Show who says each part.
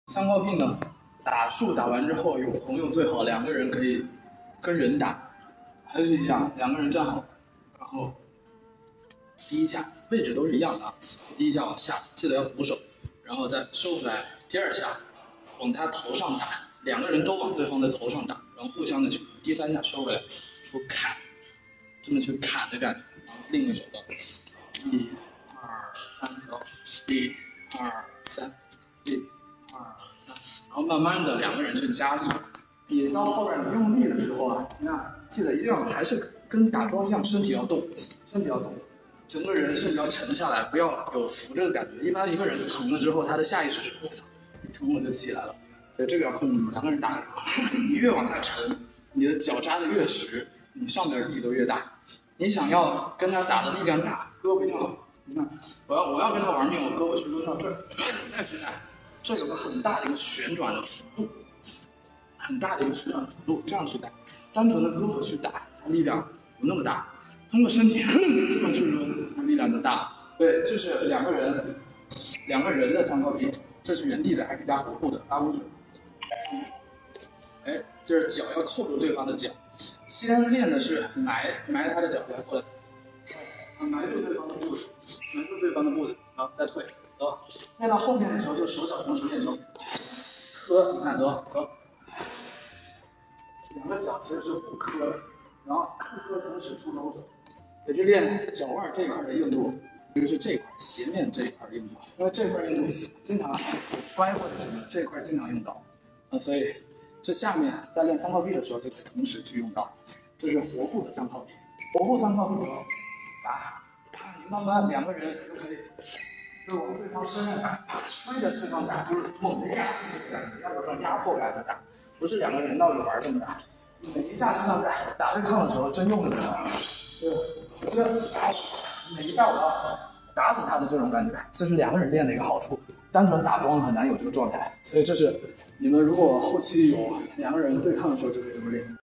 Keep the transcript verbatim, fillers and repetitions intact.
Speaker 1: 三靠并呢，打树打完之后有朋友最好，两个人可以跟人打，还是一样，两个人站好，然后第一下位置都是一样的啊，第一下往下，记得要扶手，然后再收回来，第二下往他头上打，两个人都往对方的头上打，然后互相的去，第三下收回来，出砍，这么去砍的感觉，然后另一个手刀，一、二、三，走，一、二、三，一、二、三，然后慢慢的两个人去加力。你到后边你用力的时候啊，那记得一定要还是跟打桩一样，身体要动，身体要动，整个人身体要沉下来，不要有扶着的感觉。一般一个人疼了之后，他的下意识是疼了就起来了，所以这个要控制住。两个人打，你越往下沉，你的脚扎的越实，你上面的力就越大。你想要跟他打的力量大，胳膊一定要，你看，我要我要跟他玩命，我胳膊去抡到这儿，再去打，这有个很大的一个旋转的幅度。很大的一个旋转幅度，这样去打，单纯的胳膊去打，它力量不那么大。通过身体这么去抡，它力量就大。对，这是两个人，两个人的三靠并，这是原地的，还可以加活步的拉五指。哎，这是脚要扣住对方的脚，先练的是埋埋他的脚，来过来，埋住对方的步子，埋住对方的步子，然后再退，走。练到后面的时候就手脚同时练手，磕，你看，走走。两个脚其实是互磕的，然后互磕同时出钩手，也是练脚腕这一块的硬度，就是这块斜面这一块硬度，因为这块硬度经常摔或者什么，这块经常用到，啊，所以这下面在练三靠并的时候就同时去用到，这是活步的三靠并，活步三靠并打，你慢慢两个人就可以。就往对方身上打，追着对方打，就是猛一下，要有种压迫感的打，不是两个人闹着玩这么打。每一下身上打打对抗的时候，真用力打，对，这每一下我要打死他的这种感觉，这是两个人练的一个好处。单纯打桩很难有这个状态，所以这是你们如果后期有两个人对抗的时候就可以这么练。